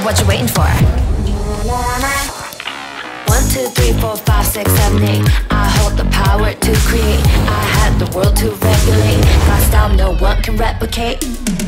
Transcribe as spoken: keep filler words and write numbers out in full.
what you waiting for? One, two, three, four, five, six, seven, eight. I hold the power to create. I had the world to regulate. My style no one can replicate.